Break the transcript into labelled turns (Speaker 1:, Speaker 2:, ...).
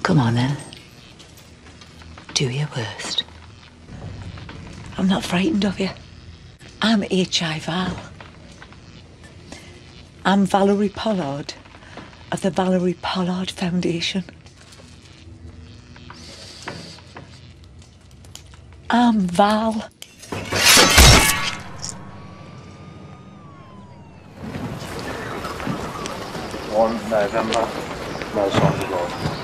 Speaker 1: Come on then. Do your worst. I'm not frightened of you. I'm H.I. Val. I'm Valerie Pollard of the Valerie Pollard Foundation. I'm Val.
Speaker 2: 1 November, no sign of life.